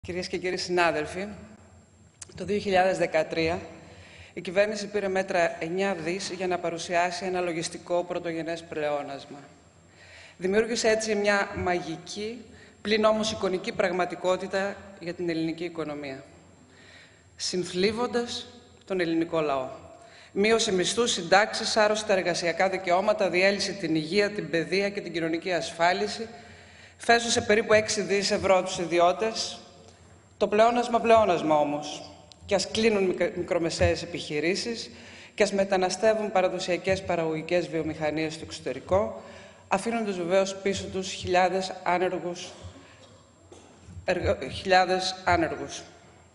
Κυρίες και κύριοι συνάδελφοι, το 2013 η κυβέρνηση πήρε μέτρα 9 δις για να παρουσιάσει ένα λογιστικό πρωτογενές πλεόνασμα. Δημιούργησε έτσι μια μαγική, πλην όμως εικονική πραγματικότητα για την ελληνική οικονομία, συνθλίβοντας τον ελληνικό λαό. Μείωσε μισθούς, συντάξεις, άρρωσε τα εργασιακά δικαιώματα, διέλυσε την υγεία, την παιδεία και την κοινωνική ασφάλιση, φέσωσε περίπου 6 δις ευρώ τους ιδιώτες. Το πλεόνασμα όμως, και ας κλείνουν μικρομεσαίες επιχειρήσεις και ας μεταναστεύουν παραδοσιακές παραγωγικές βιομηχανίες στο εξωτερικό, αφήνοντας βεβαίως πίσω τους χιλιάδες άνεργους.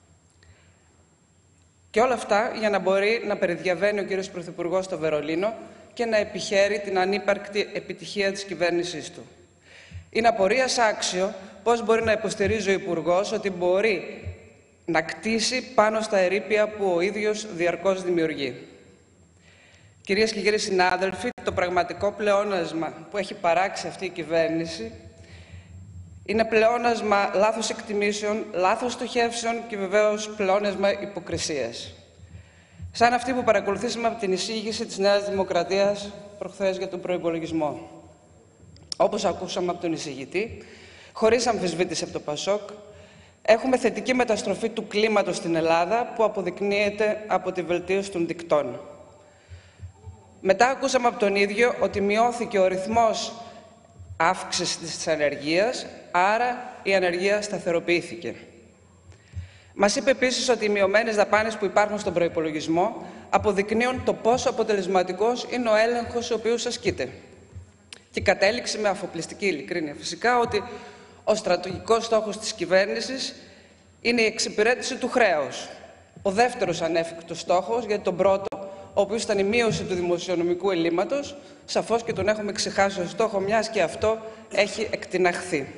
Και όλα αυτά για να μπορεί να περιδιαβαίνει ο κύριος Πρωθυπουργός στο Βερολίνο και να επιχαίρει την ανύπαρκτη επιτυχία της κυβέρνησής του. Είναι απορίας άξιο πώς μπορεί να υποστηρίζει ο Υπουργός ότι μπορεί να κτίσει πάνω στα ερείπια που ο ίδιος διαρκώς δημιουργεί. Κυρίες και κύριοι συνάδελφοι, το πραγματικό πλεόνασμα που έχει παράξει αυτή η κυβέρνηση είναι πλεόνασμα λάθος εκτιμήσεων, λάθος στοχεύσεων και βεβαίως πλεόνασμα υποκρισίας. Σαν αυτή που παρακολουθήσαμε από την εισήγηση της Νέας Δημοκρατίας προχθές για τον προϋπολογισμό. Όπως ακούσαμε από τον εισηγητή, χωρίς αμφισβήτηση από το ΠΑΣΟΚ, έχουμε θετική μεταστροφή του κλίματος στην Ελλάδα που αποδεικνύεται από τη βελτίωση των δικτών. Μετά ακούσαμε από τον ίδιο ότι μειώθηκε ο ρυθμός αύξησης της ανεργίας, άρα η ανεργία σταθεροποιήθηκε. Μας είπε επίσης ότι οι μειωμένες δαπάνες που υπάρχουν στον προϋπολογισμό αποδεικνύουν το πόσο αποτελεσματικός είναι ο έλεγχος ο οποίος ασκείται. Και κατέληξε με αφοπλιστική ειλικρίνεια φυσικά ότι ο στρατηγικός στόχος της κυβέρνησης είναι η εξυπηρέτηση του χρέους. Ο δεύτερος ανέφικτος στόχος, γιατί τον πρώτο, ο οποίος ήταν η μείωση του δημοσιονομικού ελλείμματος, σαφώς και τον έχουμε ξεχάσει ως στόχο, μιας και αυτό έχει εκτιναχθεί.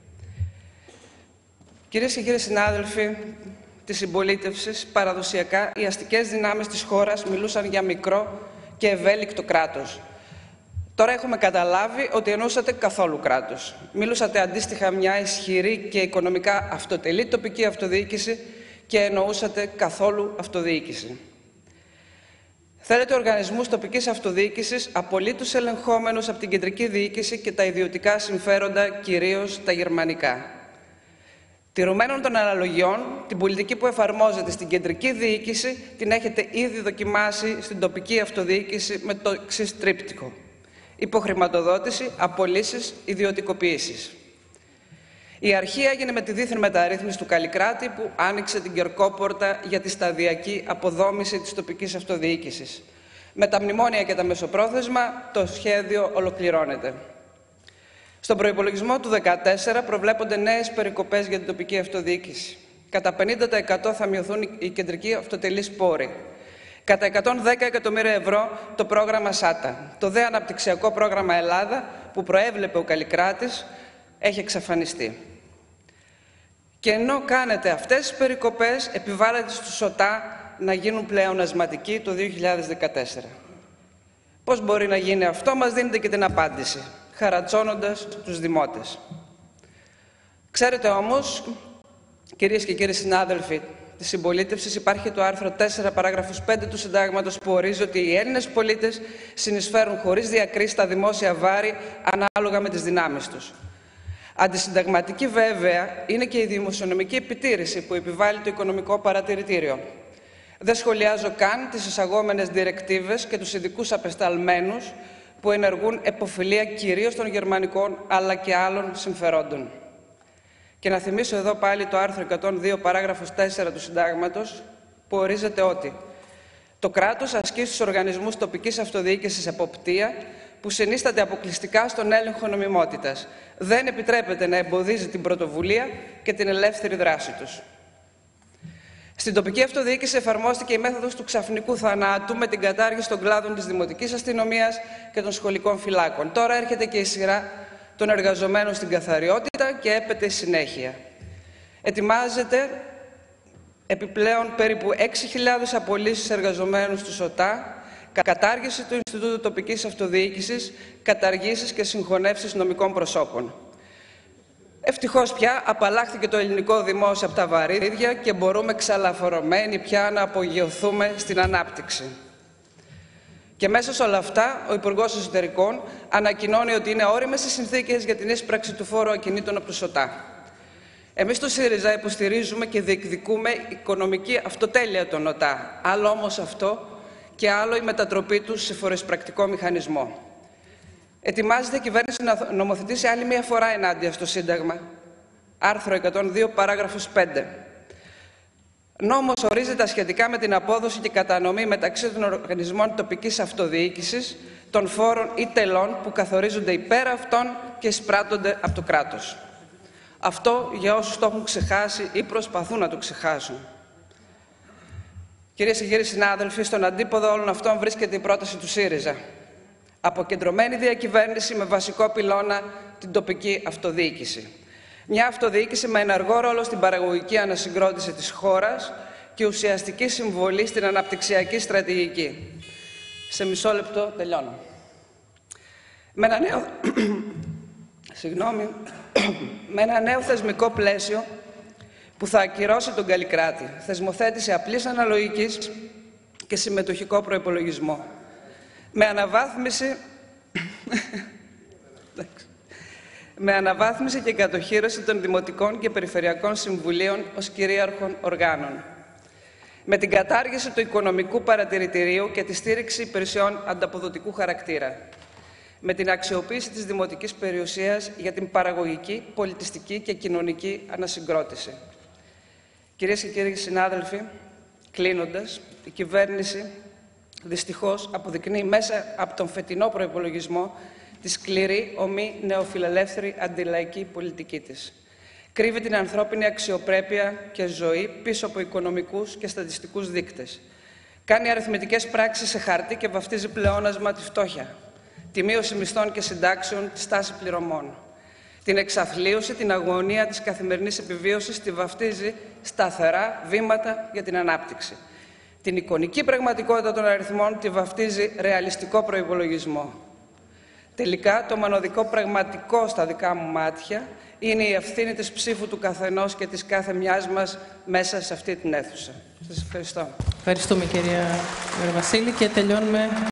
Κυρίες και κύριοι συνάδελφοι της συμπολίτευσης, παραδοσιακά οι αστικές δυνάμεις της χώρας μιλούσαν για μικρό και ευέλικτο κράτος. Τώρα έχουμε καταλάβει ότι εννοούσατε καθόλου κράτος. Μιλούσατε αντίστοιχα μια ισχυρή και οικονομικά αυτοτελή τοπική αυτοδιοίκηση και εννοούσατε καθόλου αυτοδιοίκηση. Θέλετε οργανισμούς τοπικής αυτοδιοίκησης απολύτως ελεγχόμενους από την κεντρική διοίκηση και τα ιδιωτικά συμφέροντα, κυρίως τα γερμανικά. Τηρουμένων των αναλογιών, την πολιτική που εφαρμόζεται στην κεντρική διοίκηση την έχετε ήδη δοκιμάσει στην τοπική αυτοδιοίκηση με το εξής τρίπτυχο: υποχρηματοδότηση, απολύσεις, ιδιωτικοποιήσεις. Η αρχή έγινε με τη δίθεν μεταρρύθμιση του Καλλικράτη που άνοιξε την κερκόπορτα για τη σταδιακή αποδόμηση της τοπικής αυτοδιοίκησης. Με τα μνημόνια και τα μεσοπρόθεσμα το σχέδιο ολοκληρώνεται. Στον προϋπολογισμό του 2014 προβλέπονται νέες περικοπές για την τοπική αυτοδιοίκηση. Κατά 50% θα μειωθούν οι κεντρικοί αυτοτελείς πόροι. Κατά 110 εκατομμύρια ευρώ το πρόγραμμα ΣΑΤΑ. Το δε αναπτυξιακό πρόγραμμα Ελλάδα που προέβλεπε ο Καλλικράτης έχει εξαφανιστεί. Και ενώ κάνετε αυτές τις περικοπές, επιβάλλετε στους ΟΤΑ να γίνουν πλεονασματικοί το 2014. Πώς μπορεί να γίνει αυτό, μας δίνετε και την απάντηση, χαρατσώνοντας τους δημότες. Ξέρετε όμως, κυρίες και κύριοι συνάδελφοι της συμπολίτευσης, υπάρχει το άρθρο 4, παράγραφος 5 του Συντάγματος που ορίζει ότι οι Έλληνες πολίτες συνεισφέρουν χωρίς διακρίσεις στα δημόσια βάρη ανάλογα με τις δυνάμεις τους. Αντισυνταγματική βέβαια είναι και η δημοσιονομική επιτήρηση που επιβάλλει το Οικονομικό Παρατηρητήριο. Δεν σχολιάζω καν τις εισαγόμενες διρεκτίβες και τους ειδικούς απεσταλμένους που ενεργούν επωφελία κυρίως των γερμανικών αλλά και άλλων συμφερόντων. Και να θυμίσω εδώ πάλι το άρθρο 102 παράγραφος 4 του Συντάγματος που ορίζεται ότι το κράτος ασκεί στους οργανισμούς τοπικής αυτοδιοίκησης εποπτεία που συνίσταται αποκλειστικά στον έλεγχο νομιμότητας. Δεν επιτρέπεται να εμποδίζει την πρωτοβουλία και την ελεύθερη δράση τους. Στην τοπική αυτοδιοίκηση εφαρμόστηκε η μέθοδος του ξαφνικού θανάτου με την κατάργηση των κλάδων της δημοτικής αστυνομίας και των σχολικών φυλάκων. Τώρα έρχεται και η σειρά των εργαζομένων στην καθαριότητα και έπεται η συνέχεια. Ετοιμάζεται επιπλέον περίπου 6.000 απολύσεις εργαζομένους στους ΟΤΑ, κατάργηση του Ινστιτούτου Τοπικής Αυτοδιοίκησης, καταργήσεις και συγχωνεύσεις νομικών προσώπων. Ευτυχώς πια απαλλάχθηκε το ελληνικό δημόσιο από τα βαρύδια και μπορούμε ξαλαφορωμένοι πια να απογειωθούμε στην ανάπτυξη. Και μέσα σε όλα αυτά, ο Υπουργός Εσωτερικών ανακοινώνει ότι είναι ώριμες οι συνθήκες για την ίσπραξη του φόρου ακινήτων από το ΣΟΤΑ. Εμείς στο ΣΥΡΙΖΑ υποστηρίζουμε και διεκδικούμε οικονομική αυτοτέλεια των ΟΤΑ. Άλλο όμως αυτό και άλλο η μετατροπή τους σε φοροεισπρακτικό μηχανισμό. Ετοιμάζεται η κυβέρνηση να νομοθετήσει άλλη μία φορά ενάντια στο Σύνταγμα. Άρθρο 102, παράγραφος 5. Νόμος ορίζει τα σχετικά με την απόδοση και κατανομή μεταξύ των οργανισμών τοπικής αυτοδιοίκησης, των φόρων ή τελών που καθορίζονται υπέρ αυτών και εισπράττονται από το κράτος. Αυτό για όσους το έχουν ξεχάσει ή προσπαθούν να το ξεχάσουν. Κυρίες και κύριοι συνάδελφοι, στον αντίποδο όλων αυτών βρίσκεται η πρόταση του ΣΥΡΙΖΑ. Αποκεντρωμένη διακυβέρνηση με βασικό πυλώνα την τοπική αυτοδιοίκηση. Μια αυτοδιοίκηση με ενεργό ρόλο στην παραγωγική ανασυγκρότηση της χώρας και ουσιαστική συμβολή στην αναπτυξιακή στρατηγική. Σε μισό λεπτό τελειώνω. Με ένα νέο θεσμικό πλαίσιο που θα ακυρώσει τον Καλλικράτη. Θεσμοθέτηση απλής αναλογικής και συμμετοχικό προϋπολογισμό. Με αναβάθμιση και κατοχύρωση των δημοτικών και περιφερειακών συμβουλίων ως κυρίαρχων οργάνων. Με την κατάργηση του οικονομικού παρατηρητηρίου και τη στήριξη υπηρεσιών ανταποδοτικού χαρακτήρα. Με την αξιοποίηση της δημοτικής περιουσίας για την παραγωγική, πολιτιστική και κοινωνική ανασυγκρότηση. Κυρίες και κύριοι συνάδελφοι, κλείνοντας, η κυβέρνηση δυστυχώς αποδεικνύει μέσα από τον φετινό προϋπολογισμό τη σκληρή, ομή, νεοφιλελεύθερη αντιλαϊκή πολιτική της. Κρύβει την ανθρώπινη αξιοπρέπεια και ζωή πίσω από οικονομικούς και στατιστικούς δείκτες. Κάνει αριθμητικές πράξεις σε χαρτί και βαφτίζει πλεόνασμα τη φτώχεια, τη μείωση μισθών και συντάξεων, τη στάση πληρωμών. Την εξαθλίωση, την αγωνία της καθημερινής επιβίωσης τη βαφτίζει σταθερά βήματα για την ανάπτυξη. Την εικονική πραγματικότητα των αριθμών τη βαφτίζει ρεαλιστικό προϋπολογισμό. Τελικά, το μοναδικό πραγματικό στα δικά μου μάτια είναι η ευθύνη της ψήφου του καθενός και της κάθε μιας μας μέσα σε αυτή την αίθουσα. Σας ευχαριστώ. Ευχαριστούμε, κυρία Βασίλη, και τελειώνουμε.